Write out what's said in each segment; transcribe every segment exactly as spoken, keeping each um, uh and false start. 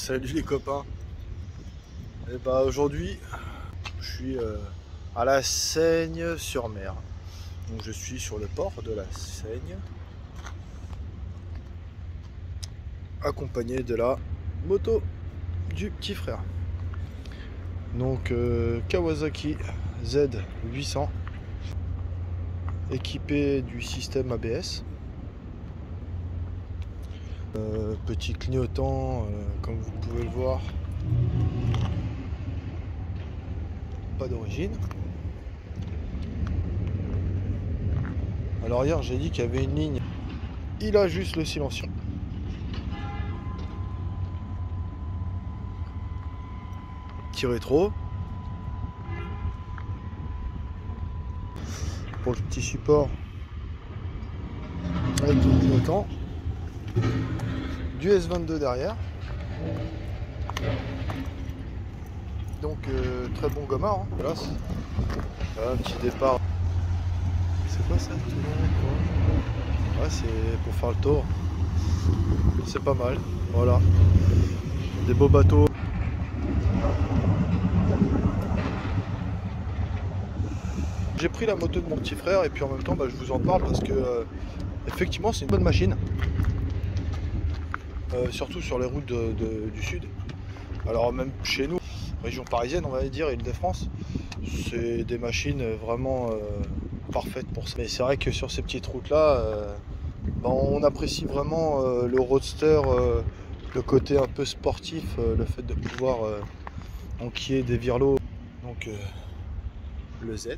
Salut les copains. Et bah aujourd'hui je suis euh, à la Seigne-sur-Mer. Donc je suis sur le port de la Seigne, accompagné de la moto du petit frère. Donc euh, Kawasaki Z huit cents, équipé du système A B S. Euh, petit clignotant, euh, comme vous pouvez le voir, pas d'origine. À l'arrière, j'ai dit qu'il y avait une ligne, il a juste le silencieux. Petit rétro. Pour le petit support, avec le clignotant. Du S vingt-deux derrière. Donc euh, très bon gommard, hein. Voilà, un petit départ. C'est quoi ça? Ouais, c'est pour faire le tour. C'est pas mal. Voilà. Des beaux bateaux. J'ai pris la moto de mon petit frère et puis en même temps bah, je vous en parle parce que euh, effectivement c'est une bonne machine. Euh, surtout sur les routes de, de, du sud. Alors même chez nous, région parisienne on va dire, Île-de-France, c'est des machines vraiment euh, parfaites pour ça. Mais c'est vrai que sur ces petites routes là, euh, ben, on apprécie vraiment euh, le roadster, euh, le côté un peu sportif, euh, le fait de pouvoir euh, enquiller des virlos. Donc euh, le Z.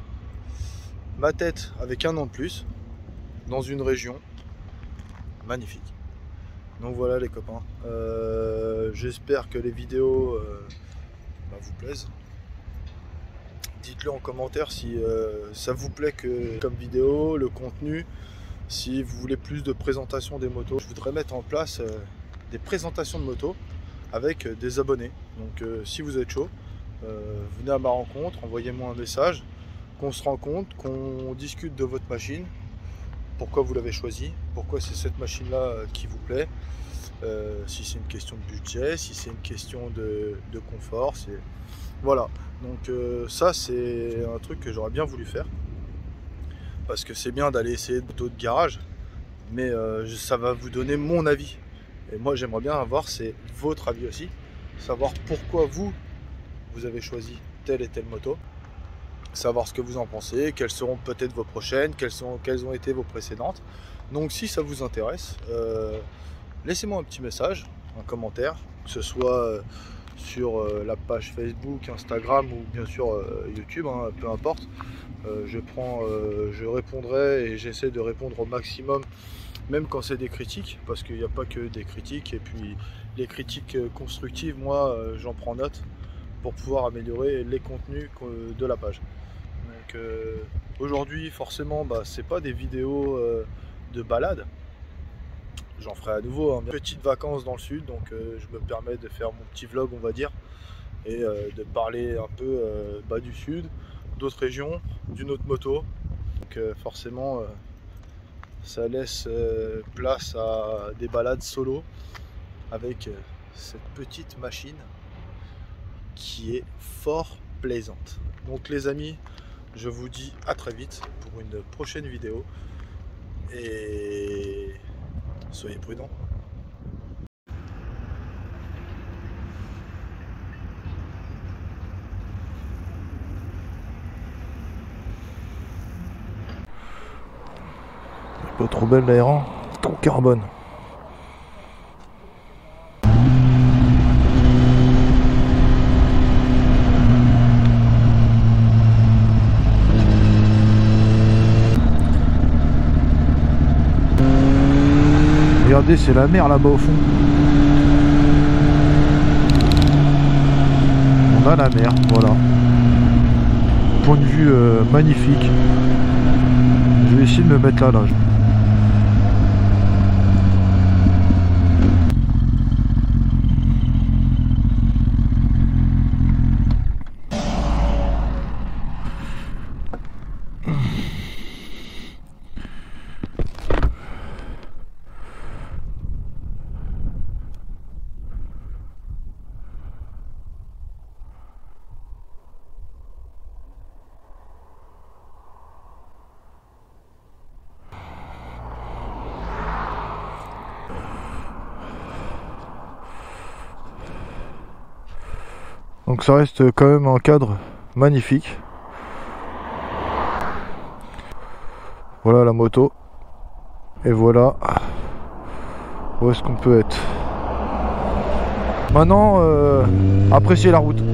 Ma tête avec un an de plus, dans une région magnifique. Donc voilà les copains, euh, j'espère que les vidéos euh, bah, vous plaisent. Dites-le en commentaire si euh, ça vous plaît que comme vidéo, le contenu, si vous voulez plus de présentation des motos. Je voudrais mettre en place euh, des présentations de motos avec euh, des abonnés. Donc euh, si vous êtes chaud, euh, venez à ma rencontre, envoyez-moi un message, qu'on se rencontre, qu'on discute de votre machine. Pourquoi vous l'avez choisi, pourquoi c'est cette machine là qui vous plaît, euh, si c'est une question de budget, si c'est une question de, de confort, c'est voilà. Donc euh, ça c'est un truc que j'aurais bien voulu faire parce que c'est bien d'aller essayer d'autres de garage, mais euh, ça va vous donner mon avis et moi j'aimerais bien avoir c'est votre avis aussi, savoir pourquoi vous vous avez choisi telle et telle moto. Savoir ce que vous en pensez, quelles seront peut-être vos prochaines, quelles, sont, quelles ont été vos précédentes. Donc si ça vous intéresse, euh, laissez-moi un petit message, un commentaire, que ce soit euh, sur euh, la page Facebook, Instagram ou bien sûr euh, YouTube, hein, peu importe. Euh, je, prends, euh, je répondrai et j'essaie de répondre au maximum, même quand c'est des critiques, parce qu'il n'y a pas que des critiques. Et puis les critiques constructives, moi euh, j'en prends note pour pouvoir améliorer les contenus de la page. Donc euh, aujourd'hui forcément bah, c'est pas des vidéos euh, de balade, j'en ferai à nouveau hein. Petite vacances dans le sud, donc euh, je me permets de faire mon petit vlog on va dire et euh, de parler un peu euh, bah, du sud, d'autres régions, d'une autre moto. Donc euh, forcément euh, ça laisse euh, place à des balades solo avec euh, cette petite machine qui est fort plaisante. Donc les amis, je vous dis à très vite pour une prochaine vidéo et soyez prudents. Pas trop belle l'aérant, ton carbone. Regardez, c'est la mer là-bas au fond. On a la mer, voilà. Point de vue euh, magnifique. Je vais essayer de me mettre là, là. Donc ça reste quand même un cadre magnifique. Voilà la moto. Et voilà où est-ce qu'on peut être. Maintenant, euh, appréciez la route.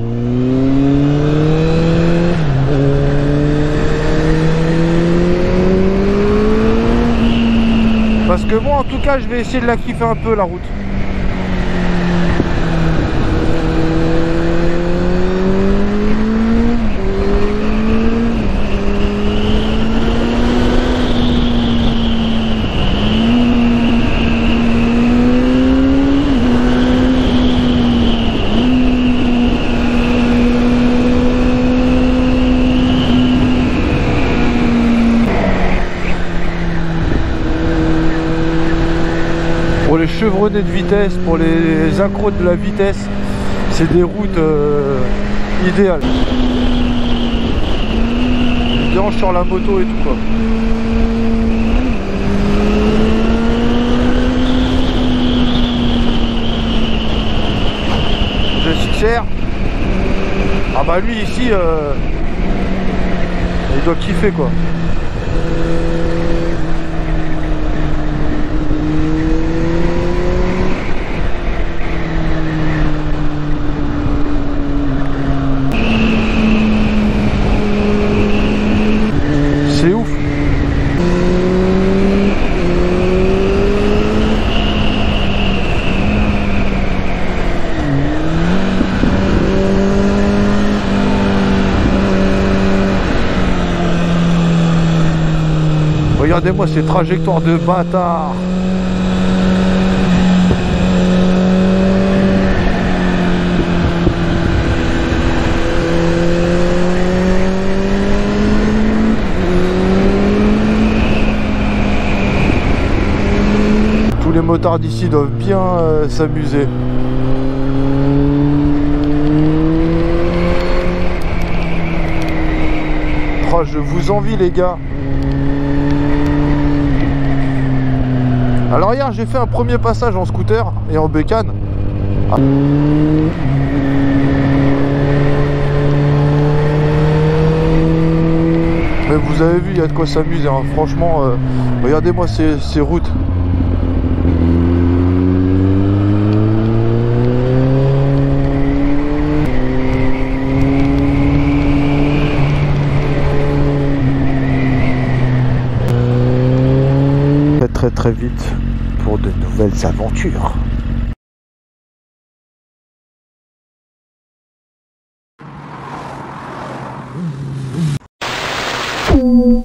Parce que moi, en tout cas, je vais essayer de la kiffer un peu, la route. Pour les chevronnés de vitesse, pour les accros de la vitesse, c'est des routes euh, idéales. Je dérange sur la moto et tout quoi. G S X R. Ah bah lui ici, euh, il doit kiffer quoi. C'est ouf. Regardez-moi ces trajectoires de bâtard. Tous les motards d'ici doivent bien euh, s'amuser. Oh, je vous envie les gars. Alors hier j'ai fait un premier passage en scooter et en bécane. Ah. Mais vous avez vu, il y a de quoi s'amuser hein. Franchement, euh, regardez-moi ces, ces routes. Très très très vite pour de nouvelles aventures. Mmh.